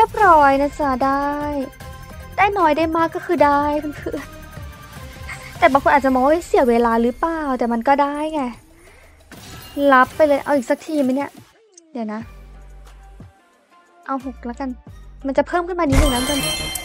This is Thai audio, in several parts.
ยบร้อยนะจ๊ะได้น้อยได้มากก็คือได้เพื่อนๆแต่บางคนอาจจะมองว่าเสียเวลาหรือเปล่าแต่มันก็ได้ไงรับไปเลยเอาอีกสักทีไหมเนี่ยเดี๋ยวนะเอา6แล้วกันมันจะเพิ่มขึ้นมานิดนึงนะเพื่อน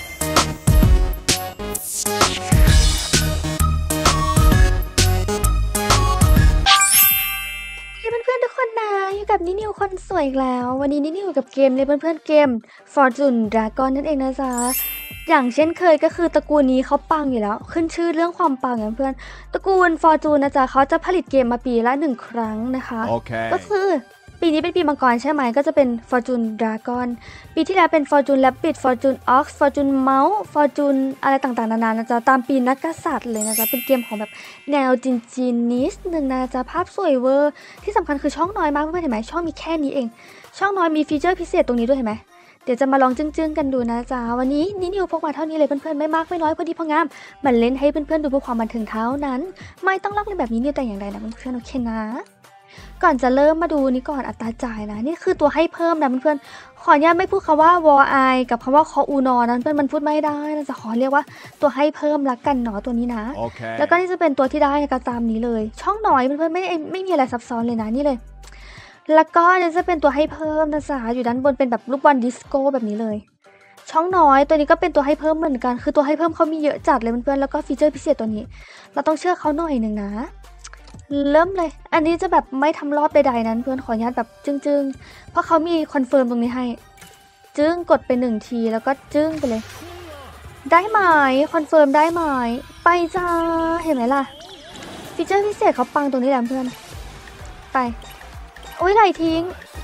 ทุกคนนะอยู่กับนิวคนสวยอีกแล้ววันนี้นิวอยู่กับเกมเลยเพื่อนๆเกม Fortune Dragon นั่นเองนะจ๊ะอย่างเช่นเคยก็คือตระกูลนี้เขาปังอยู่แล้วขึ้นชื่อเรื่องความปังนะเพื่อนตระกูล Fortune นะจ๊ะเขาจะผลิตเกมมาปีละ1ครั้งนะคะ ก็คือปีนี้เป็นปีมังกรใช่ไหมก็จะเป็น Fortune Dragon ปีที่แล้วเป็น Fortune Rabbit Fortune Ox Fortune Mouse Fortune อะไรต่างๆนานานะจ๊ะตามปีนักกษัตริย์เลยนะจ๊ะเป็นเกมของแบบแนวจีนนิดนึงนะจ๊ะภาพสวยเวอร์ที่สำคัญคือช่องน้อยมากเพื่อนเห็นไหมช่องมีแค่นี้เองช่องน้อยมีฟีเจอร์พิเศษตรงนี้ด้วยเห็นไหมเดี๋ยวจะมาลองจึ้งๆกันดูนะจ๊ะวันนี้นิวพกมาเท่านี้เลยเพื่อนๆไม่มากไม่น้อยพอดีพองามมันเล่นให้เพื่อนๆดูเพื่อความบันเทิงเท่านั้นไม่ต้องลอกเล่นแบบนี้นิวแต่อย่างใดนะเพื่อนๆโอเคนะก่อนจะเริ่มมาดูนี้ก่อนอัตราจ่ายนะนี่คือตัวให้เพิ่มนะเพื่อนๆขออนุญาตไม่พูดคำว่าวอไอกับคำว่าคออูนอนั้นเพื่อนมันพูดไม่ได้นะจะขอเรียกว่าตัวให้เพิ่มละกันเนาะตัวนี้นะ แล้วก็นี่จะเป็นตัวที่ได้ก็ตามนี้เลยช่องน้อยเพื่อนๆไม่มีอะไรซับซ้อนเลยนะนี่เลยแล้วก็นี่จะเป็นตัวให้เพิ่มนะจ๊ะอยู่ด้านบนเป็นแบบลูกบอลดิสโก้แบบนี้เลยช่องน้อยตัวนี้ก็เป็นตัวให้เพิ่มเหมือนกันคือตัวให้เพิ่มเขามีเยอะจัดเลยเพื่อนๆแล้วก็ฟีเจอร์พิเศษตัวนี้เราต้องเชื่อเขาหน่อยหนึ่งนะเริ่มเลยอันนี้จะแบบไม่ทำรอบใดๆนั้นเพื่อนขออนุญาตแบบจึ้งๆเพราะเขามีคอนเฟิร์มตรงนี้ให้จึ้งกดไป1ทีแล้วก็จึ้งไปเลยได้ไหมคอนเฟิร์มได้ไหมไปจ้าเห็นไหมล่ะฟีเจอร์พิเศษเขาปังตรงนี้แหละเพื่อนไปโอ้ยไหลทิ้ง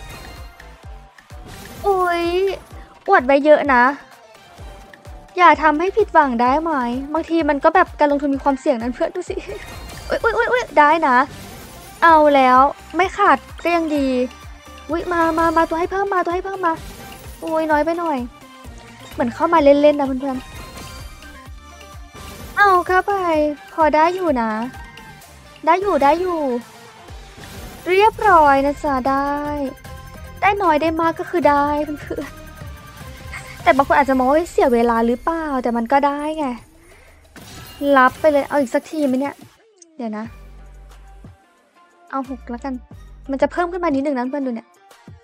โอ้ยอวดไว้เยอะนะอย่าทำให้ผิดหวังได้ไหมบางทีมันก็แบบการลงทุนมีความเสี่ยงนั้นเพื่อนดูสิอุ้ยได้นะเอาแล้วไม่ขาดก็ยังดีอุ้ยมาตัวให้เพิ่มมาตัวให้เพิ่มมาโอ้ยน้อยไปหน่อยเหมือนเข้ามาเล่นๆนะเพื่อนๆเอาเข้าไปพอได้อยู่นะได้อยู่เรียบร้อยนะจ๊ะได้น้อยได้มากก็คือได้เพื่อนๆแต่บางคนอาจจะมองว่าเสียเวลาหรือเปล่าแต่มันก็ได้ไงรับไปเลยเอาอีกสักทีไหมเนี่ยเดี๋ยวนะเอา6แล้วกันมันจะเพิ่มขึ้นมานิดนึงนะเพื่อนดูเนี่ย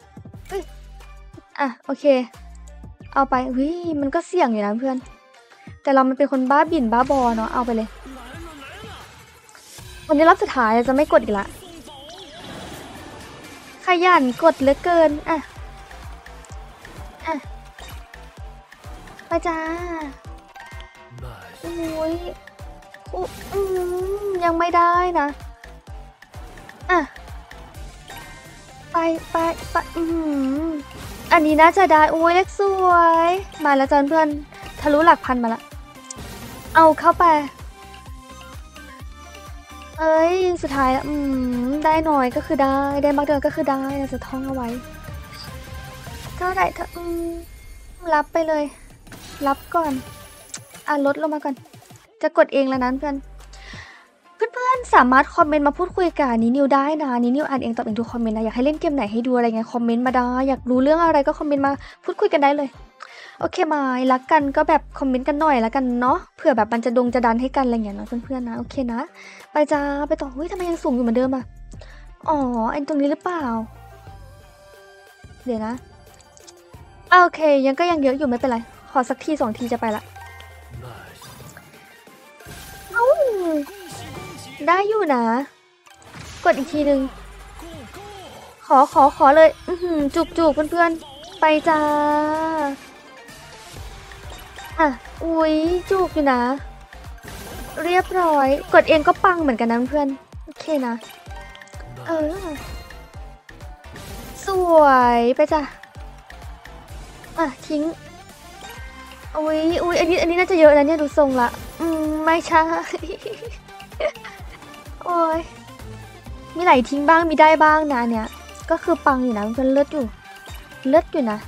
อ่ะโอเคเอาไปมันก็เสี่ยงอยู่นะเพื่อนแต่เรามันเป็นคนบ้าบิ่นบ้าบอเนาะเอาไปเลยวันนี้รอบสุดท้ายจะไม่กดอีกละขยันกดเหลือเกินอ่ะไปจ้าโอ้ยยังไม่ได้นะอ่ะไปอันนี้น่าจะได้โอ้ยเล็กสวยมาแล้วจ้าเพื่อนทะลุหลักพันมาละเอาเข้าไปเอ้ยสุดท้ายได้น้อยก็คือได้มากเดินก็คือได้เราจะท่องเอาไว้เท่าไหร่เธอรับไปเลยรับก่อนลดลงมาก่อนจะกดเองแล้วนั้นเพื่อนสามารถคอมเมนต์มาพูดคุยกับนิวได้นะนิวอ่านเองตอบเองทุกคอมเมนต์นะอยากให้เล่นเกมไหนให้ดูอะไรเงี้ยคอมเมนต์มาได้อยากรู้เรื่องอะไรก็คอมเมนต์มาพูดคุยกันได้เลยโอเคมารักกันก็แบบคอมเมนต์กันหน่อยแล้วกันเนาะเผื่อแบบมันจะดันให้กันอะไรเงี้ยเนาะเพื่อนๆนะโอเคนะไปจ้าไปต่อทำไมยังสูงอยู่เหมือนเดิมอ่ะอ๋อไอ้ตรงนี้หรือเปล่าเดี๋ยวนะโอเคยังเยอะอยู่ไม่เป็นไรขอสักที2ทีจะไปละได้อยู่นะกดอีกทีนึงขอเลยจุกเพื่อนๆไปจ้าอุ้ยจุกอยู่นะเรียบร้อยกดเองก็ปังเหมือนกันนะเพื่อนโอเคนะสวยไปจ้าทิ้งอุ้ยอันนี้น่าจะเยอะนะเนี่ยดูทรงละไม่ใช่โอ้ยมีไหลทิ้งบ้างมีได้บ้างนะเนี่ยก็คือปังอยู่นะมันเลิศอยู่นะ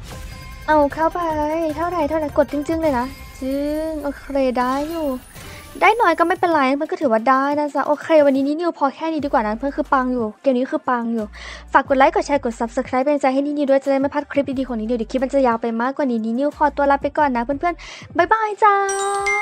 เอาเข้าไปเท่าไหร่กดจึ้งเลยนะโอเคได้อยู่ได้น้อยก็ไม่เป็นไรเพื่อนก็ถือว่าได้นะจ๊ะโอเควันนี้นิวพอแค่นี้ดีกว่านะเพื่อนคือปังอยู่เกมนี้คือปังอยู่ฝากกดไลค์กดแชร์กด subscribe เป็นใจให้นิวด้วยจะได้ไม่พลาดคลิปดีๆของนิวเดี๋ยวคลิปมันจะยาวไปมากกว่านี้นิวขอตัวลาไปก่อนนะเพื่อนๆบ๊ายบายจ้า